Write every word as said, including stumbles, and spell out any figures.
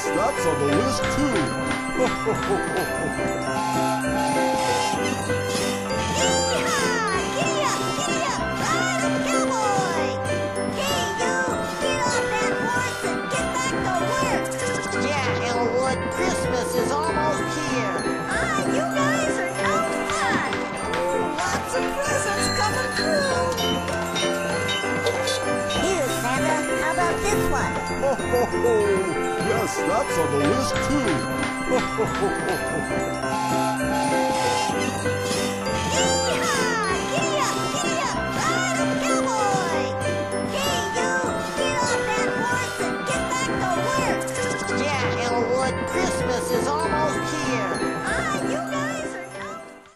that's on the list too. Yee-haw! Giddy up, giddy up, ride 'em, cowboy! Hey, you, get off that horse and get back to work! Yeah, Elwood, Christmas is almost here. Ah, you guys are no fun! Lots of presents coming through. Here, Santa, how about this one? Ho, ho, ho. Yes, that's on the list too. Ho, ho, ho, ho, ho. Yee-haw! Giddy up, giddy up, ride 'em, cowboy! Hey, you, get off that horse and get back to work! Yeah, Elwood, Christmas is almost